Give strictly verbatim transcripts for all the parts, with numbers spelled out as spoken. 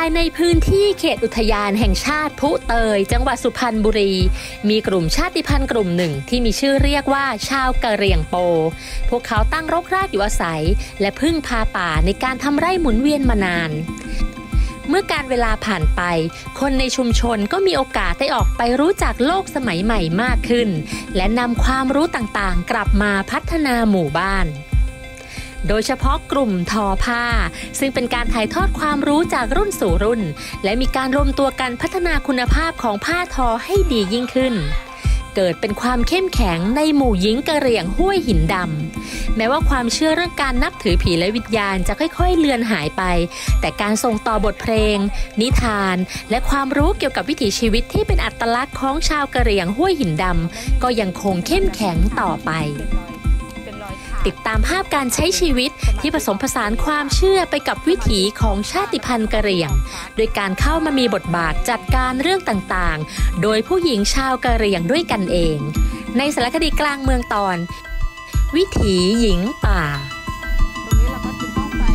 ายในพื้นที่เขตอุทยานแห่งชาติพุเตยจังหวัดสุพรรณบุรีมีกลุ่มชาติพันธุ์กลุ่มหนึ่งที่มีชื่อเรียกว่าชาวกะเหรี่ยงโปพวกเขาตั้งรกรากอยู่อาศัยและพึ่งพาป่าในการทำไร่หมุนเวียนมานานเมื่อการเวลาผ่านไปคนในชุมชนก็มีโอกาสได้ออกไปรู้จักโลกสมัยใหม่มากขึ้นและนำความรู้ต่างๆกลับมาพัฒนาหมู่บ้านโดยเฉพาะกลุ่มทอผ้าซึ่งเป็นการถ่ายทอดความรู้จากรุ่นสู่รุ่นและมีการรวมตัวกันพัฒนาคุณภาพของผ้าทอให้ดียิ่งขึ้นเกิดเป็นความเข้มแข็งในหมู่หญิงกะเหรี่ยงห้วยหินดำแม้ว่าความเชื่อเรื่องการนับถือผีและวิญญาณจะค่อยๆเลือนหายไปแต่การส่งต่อบทเพลงนิทานและความรู้เกี่ยวกับวิถีชีวิตที่เป็นอัตลักษณ์ของชาวกะเหรี่ยงห้วยหินดำก็ยังคงเข้มแข็งต่อไปติดตามภาพการใช้ชีวิตที่ผสมผสานความเชื่อไปกับวิถีของชาติพันธุ์กะเหรี่ยงโดยการเข้ามามีบทบาทจัดการเรื่องต่างๆโดยผู้หญิงชาวกะเหรี่ยงด้วยกันเองในสารคดีกลางเมืองตอนวิถีหญิงป่าตรงนี้เราก็จะต้องไป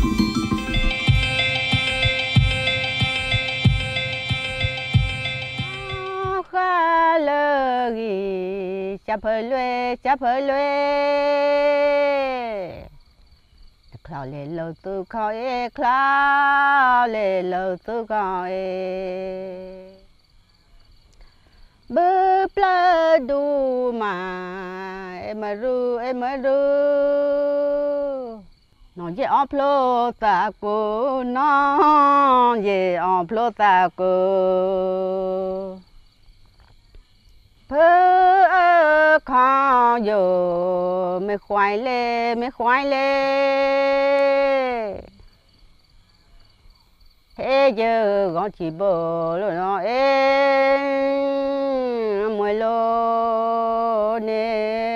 ข้าเลยจะเพลวยจะเพลวยคลาวเลโลตุคอเอคลาวเลโลตุคอเอบือปลาดูมาเอมารูเอมารูน้องเย่อพโลตากูน้องเย่อพโลตากูเพื่อข้าอยู่ไม่ควายเล่ไม่ควายเล่เฮ้ยเจอก็จีบเลยเนาะเอ๊ะมวยโลเน่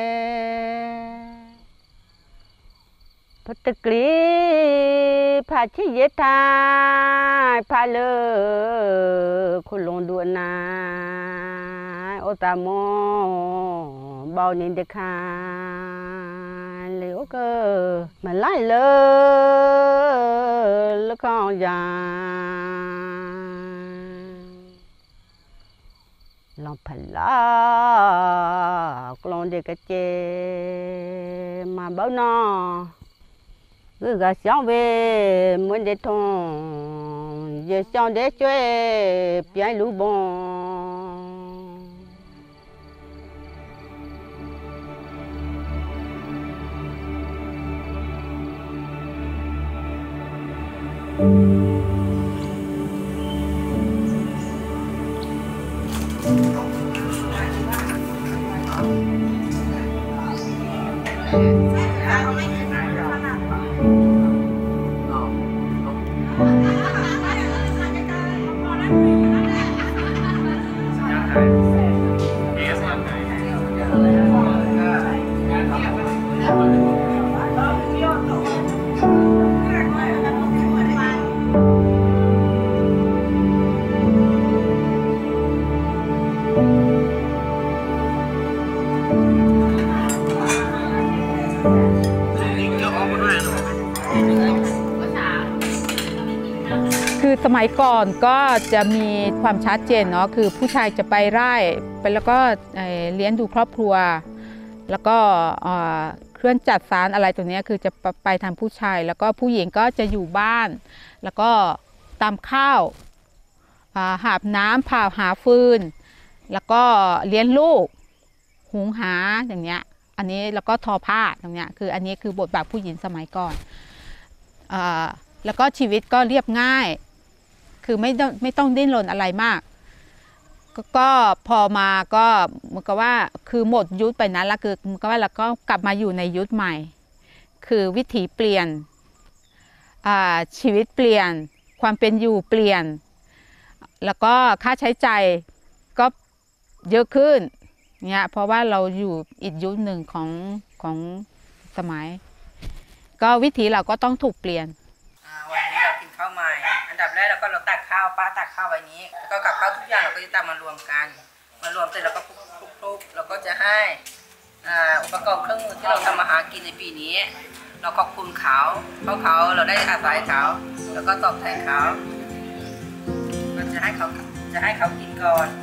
พัตกรีพาชิยทายพาเลคุณลงดูนาโอตามอบ่าวนินเดคาเหลียวก็มาไล่เลยแล้วก็ยาลองพลากลองเด็กเจมาบ่าวนอcứ gà xong về muốn để thong giờ xong để chơi piano lú bon คือสมัยก่อนก็จะมีความชัดเจนเนาะคือผู้ชายจะไปไร่ไปแล้วก็เลี้ยงดูครอบครัวแล้วก็เครื่องจัดสารอะไรตัวนี้คือจะไปทางผู้ชายแล้วก็ผู้หญิงก็จะอยู่บ้านแล้วก็ตำข้าวหาบน้ำผ่าหาฟืนแล้วก็เลี้ยงลูกหุงหาอย่างเนี้ยอันนี้แล้วก็ทอผ้าตรงเนี้ยคืออันนี้คือบทบาทผู้หญิงสมัยก่อนแล้วก็ชีวิตก็เรียบง่ายคือไม่ต้องไม่ต้องดิ้นรนอะไรมากก็พอมาก็เหมือนกับว่าคือหมดยุคไปนั้นแล้วคือเหมือนกับว่าเราก็กลับมาอยู่ในยุคใหม่คือวิถีเปลี่ยนชีวิตเปลี่ยนความเป็นอยู่เปลี่ยนแล้วก็ค่าใช้จ่ายก็เยอะขึ้นเนี่ยเพราะว่าเราอยู่อีกยุคหนึ่งของของสมัยก็วิถีเราก็ต้องถูกเปลี่ยนวันนี้เรากินข้าวใหม่อันดับแรกเราก็เราตักข้าวป้าตักข้าวไว้นี้แล้วก็กับข้าวทุกอย่างเราก็จะตักมารวมกันมารวมเสร็จแล้วก็คลุกๆเราก็จะให้อุปกรณ์เครื่องมือที่เราทำมาหากินในปีนี้เราขอบคุณเขาเพราะเขาเราได้อาศัยเขาแล้วก็ตอบแทนเขาจะให้เขาจะให้เขากินก่อน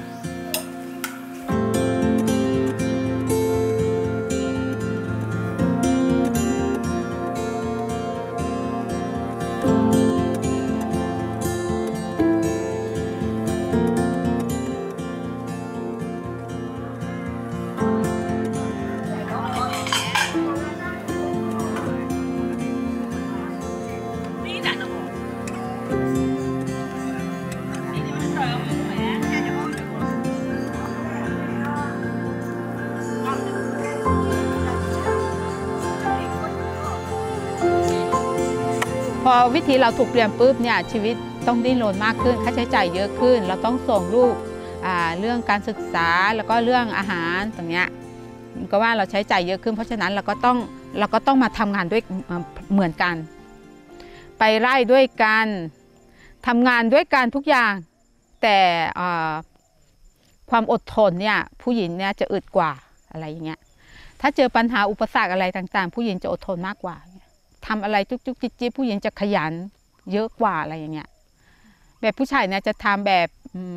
พอวิธีเราถูกเปลี่ยนปุ๊บเนี่ยชีวิตต้องดิ้นรนมากขึ้นค่าใช้จ่ายเยอะขึ้นเราต้องส่งลูกเรื่องการศึกษาแล้วก็เรื่องอาหารตรงเนี้ยก็ว่าเราใช้จ่ายเยอะขึ้นเพราะฉะนั้นเราก็ต้องเราก็ต้องมาทำงานด้วยเหมือนกันไปไล่ด้วยกันทำงานด้วยกันทุกอย่างแต่ความอดทนเนี่ยผู้หญิงเนี่ยจะอึดกว่าอะไรอย่างเงี้ยถ้าเจอปัญหาอุปสรรคอะไรต่างๆผู้หญิงจะอดทนมากกว่าทำอะไรจุกๆจิ๊บๆผู้หญิงจะขยันเยอะกว่าอะไรอย่างเงี้ยแบบผู้ชายเนี่ยจะทำแบบ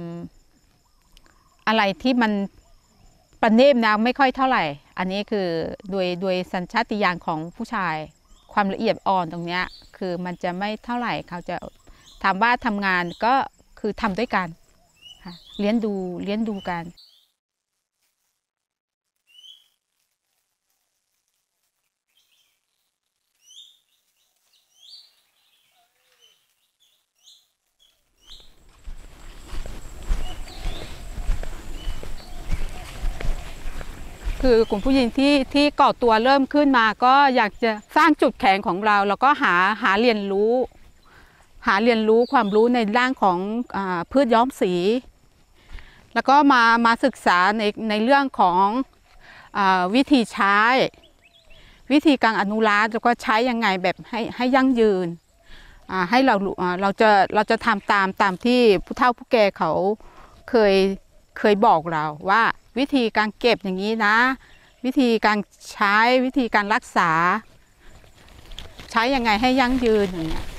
อะไรที่มันประณีตนะไม่ค่อยเท่าไหร่อันนี้คือโดยโดยสัญชาตญาณของผู้ชายความละเอียดอ่อนตรงเนี้ยคือมันจะไม่เท่าไหร่เขาจะถามว่าทำงานก็คือทำด้วยกันเลี้ยงดูเลี้ยงดูกันคือกลุ่มผู้หญิงที่ที่ก่อตัวเริ่มขึ้นมาก็อยากจะสร้างจุดแข็งของเราแล้วก็หาหาเรียนรู้หาเรียนรู้ความรู้ในด้านของอ่าพืชย้อมสีแล้วก็มามาศึกษาในในเรื่องของอ่าวิธีใช้วิธีการอนุรักษ์แล้วก็ใช้ยังไงแบบให้ให้ยั่งยืนอ่าให้เราเราจะเราจะทำตามตามที่ผู้เฒ่าผู้แก่เขาเคยเคยบอกเราว่าวิธีการเก็บอย่างนี้นะวิธีการใช้วิธีการรักษาใช้ยังไงให้ยั่งยืนอย่างเงี้ย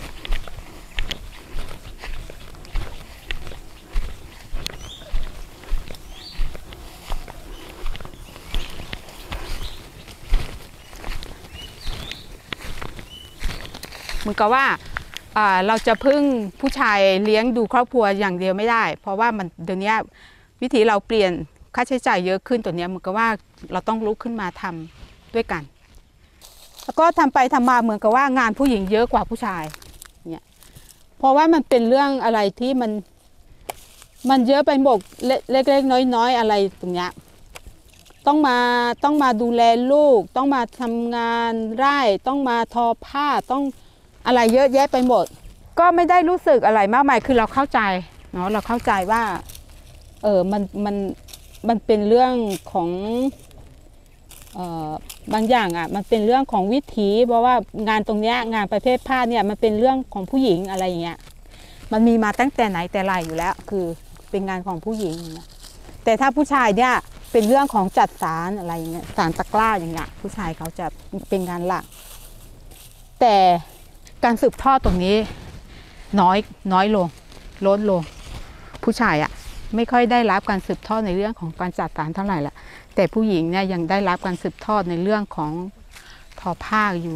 เหมือนกับว่าเราจะพึ่งผู้ชายเลี้ยงดูครอบครัวอย่างเดียวไม่ได้เพราะว่ามันเดี๋ยวนี้วิธีเราเปลี่ยนค่าใช้จ่ายเยอะขึ้นตัวนี้เหมือนกับว่าเราต้องลุกขึ้นมาทำด้วยกันแล้วก็ทำไปทำมาเหมือนกับว่างานผู้หญิงเยอะกว่าผู้ชายเนี่ยเพราะว่ามันเป็นเรื่องอะไรที่มันมันเยอะไปหมดเล็กๆน้อยๆอะไรตรงเนี้ยต้องมาต้องมาดูแลลูกต้องมาทำงานไร่ต้องมาทอผ้าต้องอะไรเยอะแยะไปหมดก็ไม่ได้รู้สึกอะไรมากมายคือเราเข้าใจเนาะเราเข้าใจว่าเออมันมันมันเป็นเรื่องของเอ่อบางอย่างอ่ะมันเป็นเรื่องของวิถีเพราะว่างานตรงเนี้ยงานประเภทผ้าเนี่ยมันเป็นเรื่องของผู้หญิงอะไรอย่างเงี้ยมันมีมาตั้งแต่ไหนแต่ไรอยู่แล้วคือเป็นงานของผู้หญิงแต่ถ้าผู้ชายเนี่ยเป็นเรื่องของจัดสารอะไรอย่างเงี้ยสารตะกร้าอย่างเงี้ยผู้ชายเขาจะเป็นงานหลักแต่การสืบทอดตรงนี้น้อยน้อยลงลดลงผู้ชายอ่ะไม่ค่อยได้รับการสืบทอดในเรื่องของการจัดสารเท่าไหร่ละแต่ผู้หญิงเนี่ยยังได้รับการสืบทอดในเรื่องของทอผ้าอยู่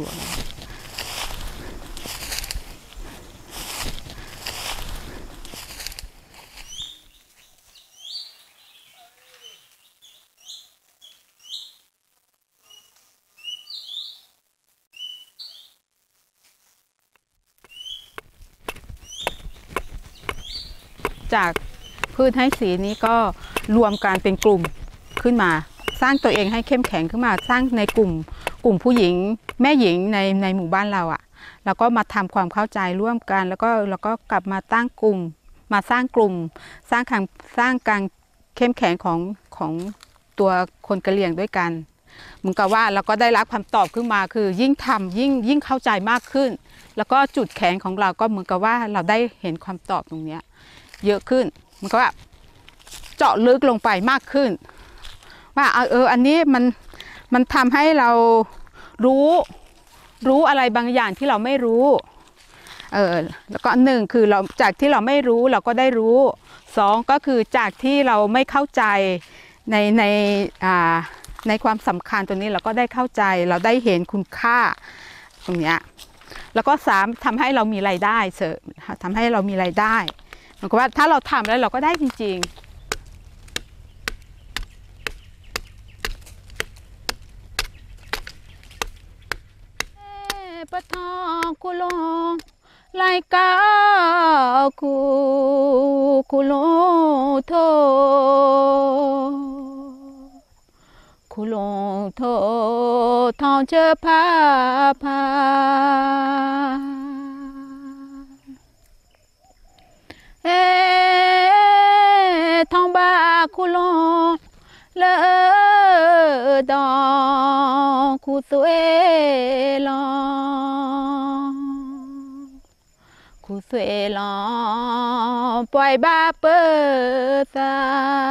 จากพืชให้สีนี้ก็รวมกันเป็นกลุ่มขึ้นมาสร้างตัวเองให้เข้มแข็งขึ้นมาสร้างในกลุ่มกลุ่มผู้หญิงแม่หญิงในในหมู่บ้านเราอ่ะแล้วก็มาทำความเข้าใจร่วมกันแล้วก็แล้วก็กลับมาตั้งกลุ่มมาสร้างกลุ่มสร้างการสร้างการเข้มแข็งของของตัวคนกะเหรี่ยงด้วยกันเหมือนกับว่าเราก็ได้รับคำตอบขึ้นมาคือยิ่งทำยิ่งยิ่งเข้าใจมากขึ้นแล้วก็จุดแข็งของเราก็เหมือนกับว่าเราได้เห็นคำตอบตรงนี้เยอะขึ้นมันก็ว่าเจาะลึกลงไปมากขึ้นว่าเอออันนี้มันมันทำให้เรารู้รู้อะไรบางอย่างที่เราไม่รู้เออแล้วก็หนึ่งคือเราจากที่เราไม่รู้เราก็ได้รู้สองก็คือจากที่เราไม่เข้าใจในในอ่าในความสำคัญตรงนี้เราก็ได้เข้าใจเราได้เห็นคุณค่าตรงเนี้ยแล้วก็สามทำให้เรามีรายได้เสริมทำให้เรามีรายได้เหมือนกับว่าถ้าเราทำแล้วเราก็ได้จริงๆปะทอกุโลไลกาคูกุโลโทคุโลโททองเจอพาพาเอทองบาคุโลเลอดองคุสเอลองคุสเอลองปล่อยบาเปอร์ซา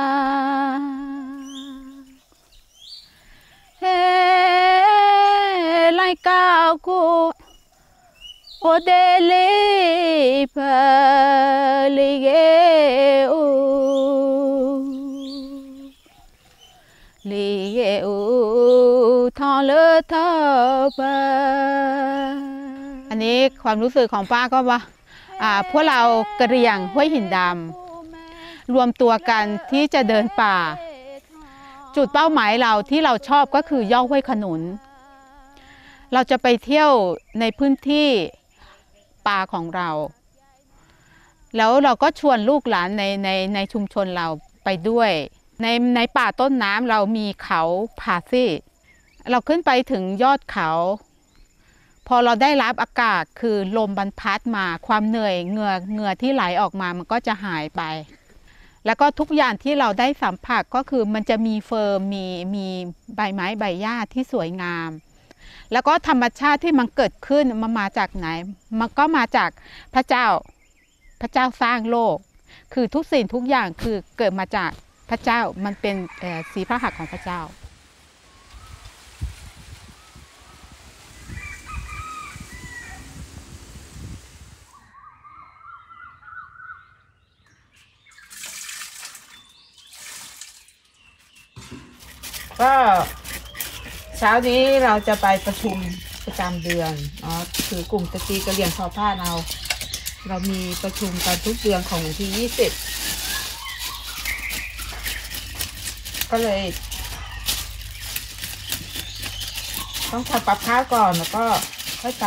เฮ้ไลกาคูโอเดลิพาลิเกอูลิเกอูทองเลอทอปาอันนี้ความรู้สึกของป้าก็ว่าอ่าพวกเรากะเหรี่ยงห้วยหินดำรวมตัวกันที่จะเดินป่าจุดเป้าหมายเราที่เราชอบก็คือย่อห้วยขนุนเราจะไปเที่ยวในพื้นที่ป่าของเราแล้วเราก็ชวนลูกหลานในในในชุมชนเราไปด้วยในในป่าต้นน้ำเรามีเขาผาซี่เราขึ้นไปถึงยอดเขาพอเราได้รับอากาศคือลมบรรพัดมาความเหนื่อยเหงื่อเหงื่อที่ไหลออกมามันก็จะหายไปแล้วก็ทุกอย่างที่เราได้สัมผัสก็คือมันจะมีเฟิร์มมีมีใบไม้ใบหญ้าที่สวยงามแล้วก็ธรรมชาติที่มันเกิดขึ้นมันมาจากไหนมันก็มาจากพระเจ้าพระเจ้าสร้างโลกคือทุกสิ่งทุกอย่างคือเกิดมาจากพระเจ้ามันเป็นสีพระหัตถ์ของพระเจ้าก็เช้านี้เราจะไปประชุมประจำเดือนเนาะคือกลุ่มสตรีกะเหรี่ยงทอผ้าเราเรามีประชุมกันทุกเดือนของวันที่ยี่สิบก็เลยต้องทำปรับข้าวก่อนแล้วก็ค่อยไป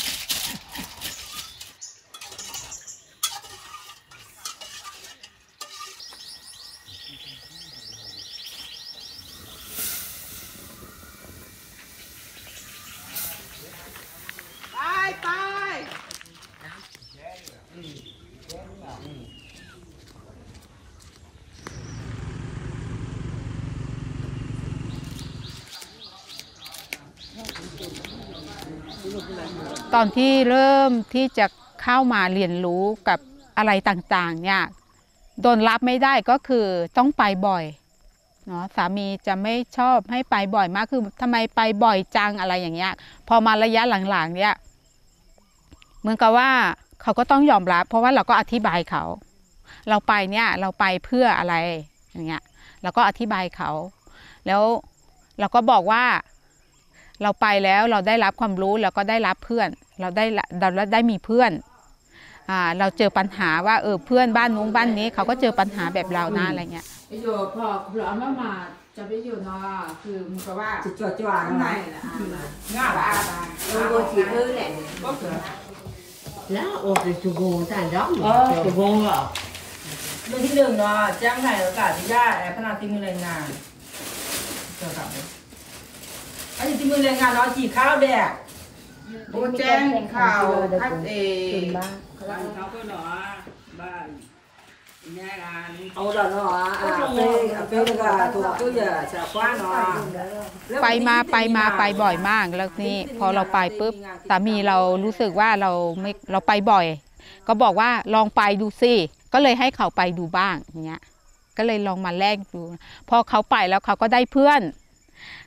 ตอนที่เริ่มที่จะเข้ามาเรียนรู้กับอะไรต่างๆเนี่ยโดนรับไม่ได้ก็คือต้องไปบ่อยเนาะสามีจะไม่ชอบให้ไปบ่อยมากคือทำไมไปบ่อยจังอะไรอย่างเงี้ยพอมาระยะหลังๆเนี่ยเหมือนกับว่าเขาก็ต้องยอมรับเพราะว่าเราก็อธิบายเขาเราไปเนี่ยเราไปเพื่ออะไรอย่างเงี้ยเราก็อธิบายเขาแล้วเราก็บอกว่าเราไปแล้วเราได้รับความรู้แล้วก็ได้รับเพื่อนเราได้เราได้มีเพื่อนอ่าเราเจอปัญหาว่าเออเพื่อนบ้านนู้นบ้านนี้เขาก็เจอปัญหาแบบเรานะอะไรเงี้ยไปอยู่พอเราเอามาจะไปอยู่เนาะคือมันก็ว่าจะจ่อจ่อข้างในง่ายบ้าบ้าเราโดนถีบมือแหละแล้วโอ้ยจุกงแต่ร้องจุกงเหรอเรื่องที่หนึ่งเนาะแจ้งให้โอกาสที่ญาติขนาดที่มือแรงงานเจอกับอันนี้ที่มือแรงงานเนาะจีข้าวแดกโบแจ้งข่าวทัดเอเขาก็เนาะบ้านแม่งานเอาละเนาะอ่าเป้เป้ก็ถูกตัวใหญ่ชาวบ้านเนาะไปมาไปมาไปบ่อยมากแล้วนี่พอเราไปปุ๊บสามีเรารู้สึกว่าเราไม่เราไปบ่อยก็บอกว่าลองไปดูสิก็เลยให้เขาไปดูบ้างอย่างเงี้ยก็เลยลองมาแลกดูพอเขาไปแล้วเขาก็ได้เพื่อน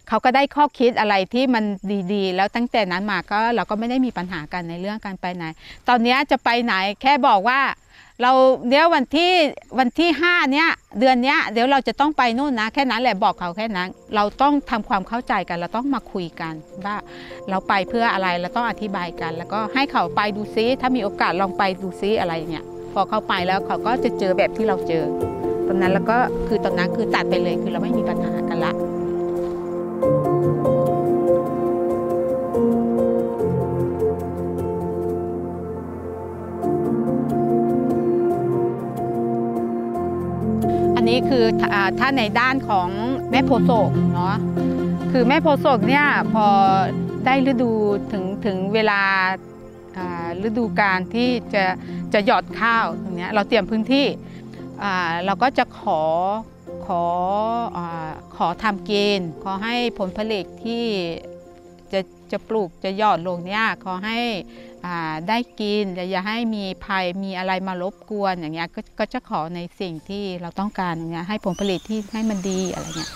เขาก็ได้ข้อคิดอะไรที่มันดีๆแล้วตั้งแต่นั้นมาก็เราก็ไม่ได้มีปัญหากันในเรื่องการไปไหนตอนนี้จะไปไหนแค่บอกว่าเราเดี๋ยววันที่วันที่ห้าเนี้ยเดือนเนี้ยเดี๋ยวเราจะต้องไปนู่นนะแค่นั้นแหละบอกเขาแค่นั้นเราต้องทำความเข้าใจกันเราต้องมาคุยกันว่าเราไปเพื่ออะไรเราต้องอธิบายกันแล้วก็ให้เขาไปดูซิถ้ามีโอกาสลองไปดูซิอะไรเงี้ยพอเขาไปแล้วเขาก็จะเจอแบบที่เราเจอตอนนั้นแล้วก็คือตอนนั้นคือตัดไปเลยคือเราไม่มีปัญหากันละอันนี้คือถ้าในด้านของแม่โพธิ์โศกเนาะคือแม่โพธิ์โศกเนี่ยพอได้ฤดูถึงถึงเวลาฤดูการที่จะจะหยอดข้าวตรงนี้เราเตรียมพื้นที่เราก็จะขอขอขอทำเกณฑ์ขอให้ผลผลิตที่จะจะปลูกจะหยอดลงเนี่ยขอให้ได้กินอย่าให้มีภัยมีอะไรมารบกวนอย่างเงี้ยก็จะขอในสิ่งที่เราต้องการอย่างเงี้ยให้ผลผลิตที่ให้มันดีอะไรเงี้ย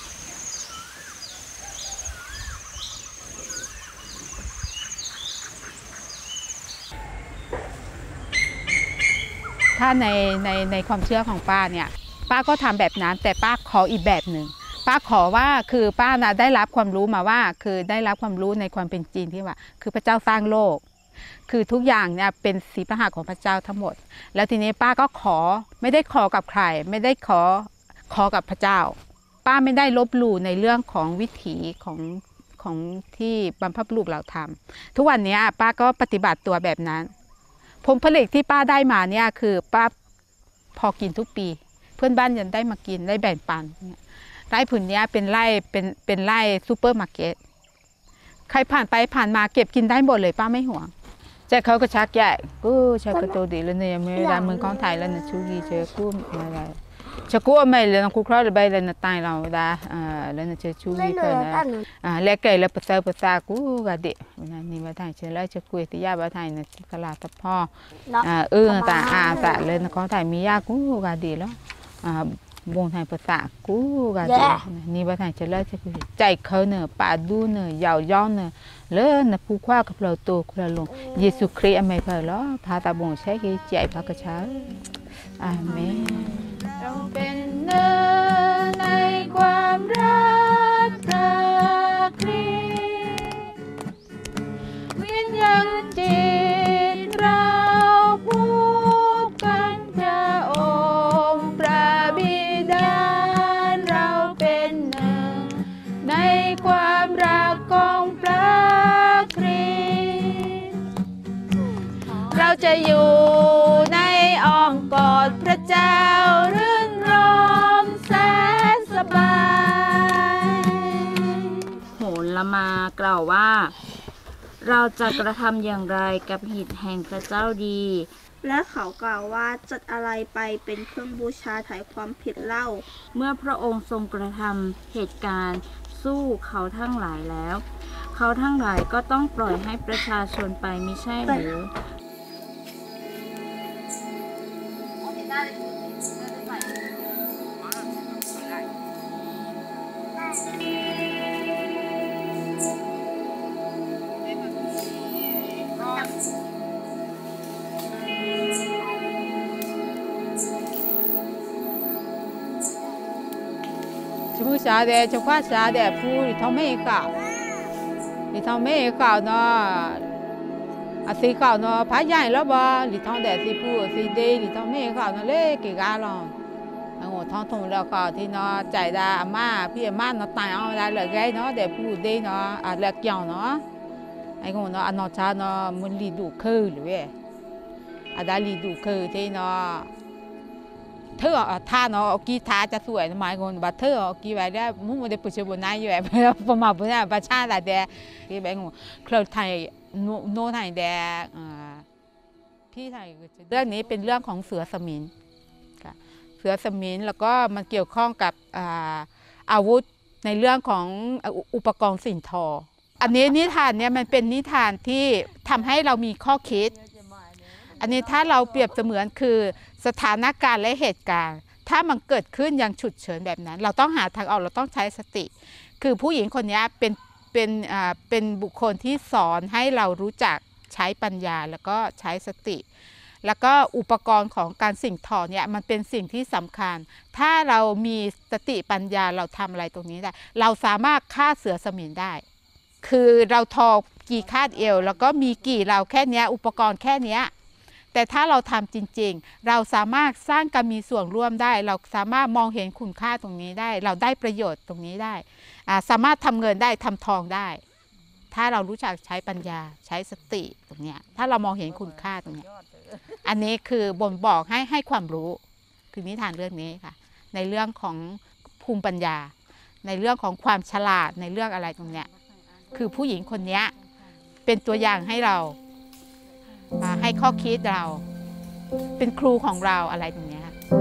ถ้าในในในความเชื่อของป้าเนี่ยป้าก็ทำแบบนั้นแต่ป้าขออีกแบบหนึ่งป้าขอว่าคือป้านะได้รับความรู้มาว่าคือได้รับความรู้ในความเป็นจริงที่ว่าคือพระเจ้าสร้างโลกคือทุกอย่างเนี่ยเป็นสีพระหัตถ์ของพระเจ้าทั้งหมดแล้วทีนี้ป้าก็ขอไม่ได้ขอกับใครไม่ได้ขอขอกับพระเจ้าป้าไม่ได้ลบหลู่ในเรื่องของวิถีของของที่บรรพบุรุษเราทำทุกวันนี้ป้าก็ปฏิบัติตัวแบบนั้นผลผลิตที่ป้าได้มาเนี่ยคือป้าพอกินทุกปีเพื่อนบ้านยังได้มากินได้แบ่งปันไร่ผืนนี้เป็นไร่เป็นเป็นไร่ซูเปอร์มาร์เก็ตใครผ่านไปผ่านมาเก็บกินได้หมดเลยป้าไม่ห่วงแต่เขาก็ชักใหญ่กูชักกระโตดีแล้วเนี่ยไม่ได้เมืองของไทยแล้วเนี่ยชูกีเจอกู้อะไรชักกู้ไม่เลยน้องคุกครอดไปเลยนะตายเราได้อ่าแล้วเนี่ยเจอชูกีเพื่อนนะอ่าเล็กไก่แล้วภาษาภาษากูก็เด็กนี่มาไทยเจอแล้วจะคุยที่ยาบ้านไทยเนี่ยตลาดตะพ่ออ่าเออแต่อาแต่เลยน้องของไทยมียากูก็ดีแล้วอ่าวงไทยภาษากูก็ดีนี่บ้านไทยเจอแล้วจะคุยใจเขาเนอะป่าดูเนอะยาวย้อนเนอะเลยนะผู้คว้ากับเราโตกับเราลงเยซูคริสต์อเมริกาล้อพาตาบงใช้กี่ใจพระกระช้าอาเมนเราเป็นเนื้อในความรักพระคริสต์วิญญาณจิตเราผูกกันพระองค์พระบิดาเราเป็นหนึ่งในความรักของพระคริสต์เราจะอยู่ในอ้อมกอดพระเจ้ารื่นรมแสนสบายโหรมากล่าวว่าเราจะกระทำอย่างไรกับหิฐแห่งพระเจ้าดีและเขากล่าวว่าจัดอะไรไปเป็นเครื่องบูชาไถ่ความผิดเล่าเมื่อพระองค์ทรงกระทำเหตุการณ์สู้เขาทั้งหลายแล้วเขาทั้งหลายก็ต้องปล่อยให้ประชาชนไปมิใช่หรือชมูชาเดชควาชาเดผู้หรือทอมเมฆ่าวหรือทอมเมฆ่าวเนาะอาศัยข่าวเนาะพายใหญ่แล้วบ่หรือทองแดดสีผู้สีเดหรือทองเมฆ่าวเนาะเล็กกี่กาลองไอ้หัวทองทงแล้วก็ที่เนาะใจดาอาม่าพี่อาม่าเนาะตายเอาได้เลยไงเนาะแดดผู้เดเนาะอ่ะเล็กเกี่ยวเนาะไอ้หัวเนาะอันนอชาเนาะมันลีดูคือหรือเว้ยอ่ะได้ลีดูคือที่เนาะเธอท่าเนาะกี่ท่าจะสวยหมายคนบัดเธอกี่ไว้ได้มุ่งมาได้ปุชบุญนายอยู่แบบประมาณปุชบุญประชาแต่เดกี่แบบงูเคลื่อนไทยโน่ไทยแดงพี่ไทยเรื่องนี้เป็นเรื่องของเสือสมิงเสือสมิงแล้วก็มันเกี่ยวข้องกับอาวุธในเรื่องของอุปกรณ์สินทออันนี้นิทานเนี่ยมันเป็นนิทานที่ทำให้เรามีข้อคิดอันนี้ถ้าเราเปรียบเสมือนคือสถานการณ์และเหตุการณ์ถ้ามันเกิดขึ้นอย่างฉุกเฉินแบบนั้นเราต้องหาทางออกเราต้องใช้สติคือผู้หญิงคนนี้เป็นเป็นอ่าเป็นบุคคลที่สอนให้เรารู้จักใช้ปัญญาแล้วก็ใช้สติแล้วก็อุปกรณ์ของการสิ่งทอเนี่ยมันเป็นสิ่งที่สำคัญถ้าเรามีสติปัญญาเราทำอะไรตรงนี้ได้เราสามารถฆ่าเสือสมิงได้คือเราทอกี่คาดเอวแล้วก็มีกี่เราแค่นี้อุปกรณ์แค่นี้แต่ถ้าเราทำจริงๆเราสามารถสร้างการมีส่วนร่วมได้เราสามารถมองเห็นคุณค่าตรงนี้ได้เราได้ประโยชน์ตรงนี้ได้สามารถทำเงินได้ทำทองได้ถ้าเรารู้จักใช้ปัญญาใช้สติตรงนี้ถ้าเรามองเห็นคุณค่าตรงนี้อันนี้คือบ่งบอกให้ให้ความรู้คือนิทานเรื่องนี้ค่ะในเรื่องของภูมิปัญญาในเรื่องของความฉลาดในเรื่องอะไรตรงนี้คือผู้หญิงคนนี้เป็นตัวอย่างให้เราให้ข้อคิดเราเป็นครูของเราอะไรตรงนี้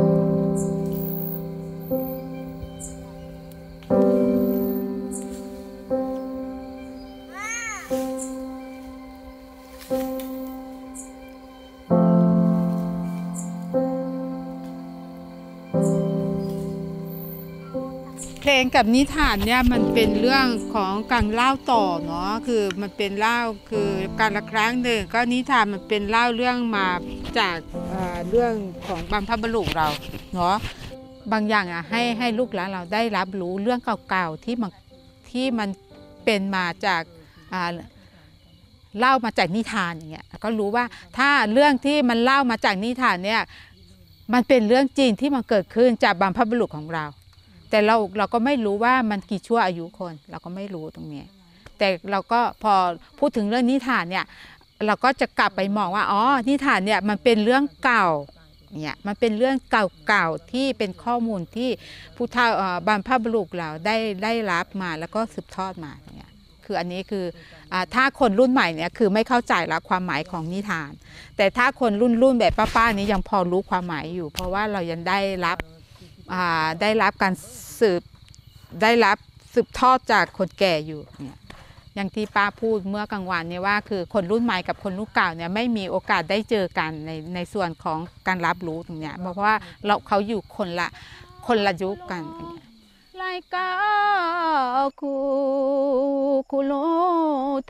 เพลงกับนิทานเนี่ยมันเป็นเรื่องของการเล่าต่อเนาะคือมันเป็นเล่าคือการละครั้งหนึ่งก็นิทานมันเป็นเล่าเรื่องมาจากเอ่อเรื่องของบรรพบุรุษเราเนาะบางอย่างอ่ะให้ให้ลูกหลานเราได้รับรู้เรื่องเก่าๆที่มันที่มันเป็นมาจากอ่าเล่ามาจากนิทานอย่างเงี้ยก็รู้ว่าถ้าเรื่องที่มันเล่ามาจากนิทานเนี่ยมันเป็นเรื่องจริงที่มันเกิดขึ้นจากบรรพบุรุษของเราแต่เราเราก็ไม่รู้ว่ามันกี่ชั่วอายุคนเราก็ไม่รู้ตรงนี้แต่เราก็พอพูดถึงเรื่องนิทานเนี่ยเราก็จะกลับไปมองว่าอ๋อนิทานเนี่ยมันเป็นเรื่องเก่าเนี่ยมันเป็นเรื่องเก่าๆที่เป็นข้อมูลที่ผู้เฒ่าบรรพบุรุษเราได้ได้รับมาแล้วก็สืบทอดมาเนี่ยคืออันนี้คือถ้าคนรุ่นใหม่เนี่ยคือไม่เข้าใจละความหมายของนิทานแต่ถ้าคนรุ่นรุ่นแบบป้าๆนี้ยังพอรู้ความหมายอยู่เพราะว่าเรายังได้รับได้รับการสืบได้รับสืบทอดจากคนแก่อยู่เนี่ยอย่างที่ป้าพูดเมื่อกลางวันเนี่ยว่าคือคนรุ่นใหม่กับคนรุ่นเก่าเนี่ยไม่มีโอกาสได้เจอกันในในส่วนของการรับรู้ตรงเนี้ยเพราะว่าเราเขาอยู่คนละคนละยุคกันไลกาคูคุโลโท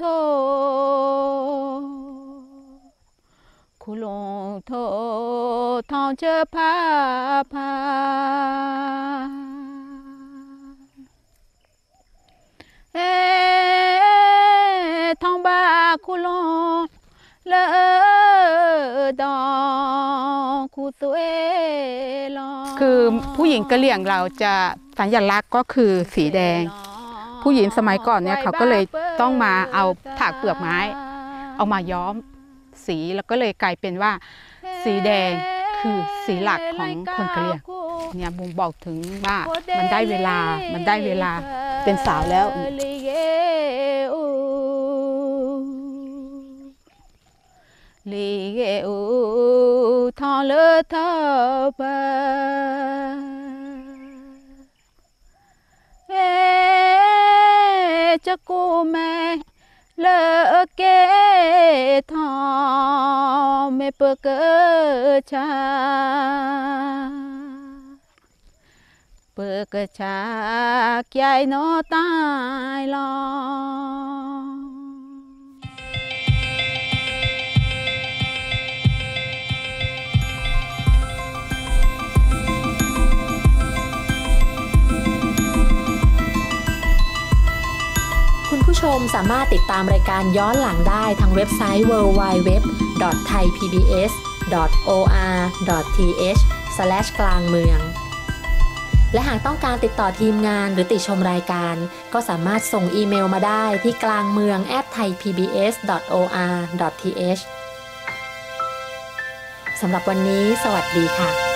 คุโลโททองเจอพาพาเอทองบาคุโลเลอดองคุสเอลอคือผู้หญิงกะเหรี่ยงเราจะสัญลักษณ์ก็คือสีแดงผู้หญิงสมัยก่อนเนี่ยเขาก็เลยต้องมาเอาถากเปลือกไม้เอามาย้อมสีแล้วก็เลยกลายเป็นว่าสีแดงคือสีหลักของคนกะเหรี่ยงเนี่ยบ่งบอกถึงว่ามันได้เวลามันได้เวลาเป็นสาวแล้วลีเกอูทอเลทอปะเอจะกูแม่เลเกทอไม่เปิดชาเปิดชาใหญ่โนตายลอคุณผู้ชมสามารถติดตามรายการย้อนหลังได้ทางเว็บไซต์ ดับเบิลยู ดับเบิลยู ดับเบิลยู ดอท ไทย พี บี เอส ดอท โอ อาร์ ดอท ที เอช สแลช กลางเมืองและหากต้องการติดต่อทีมงานหรือติชมรายการก็สามารถส่งอีเมลมาได้ที่กลางเมือง แอท ไทยพีบีเอส ดอท โอ อาร์ ดอท ที เอช สำหรับวันนี้สวัสดีค่ะ